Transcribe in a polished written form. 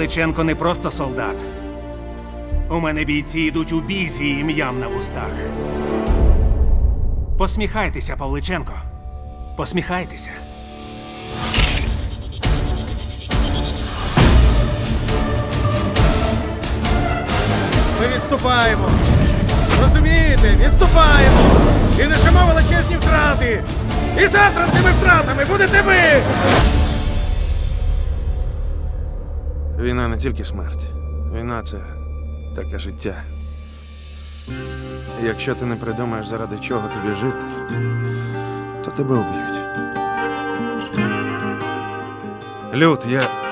Павличенко не просто солдат. У мене бійці йдуть у бій з її ім'ям на вустах. Посміхайтеся, Павличенко. Посміхайтеся. Ми відступаємо. Розумієте? Відступаємо. І несемо величезні втрати. І завтра цими втратами будете ви! Війна не тільки смерть. Війна – це таке життя. І якщо ти не придумаєш, заради чого тобі жити, то тебе вб'ють. Люд, я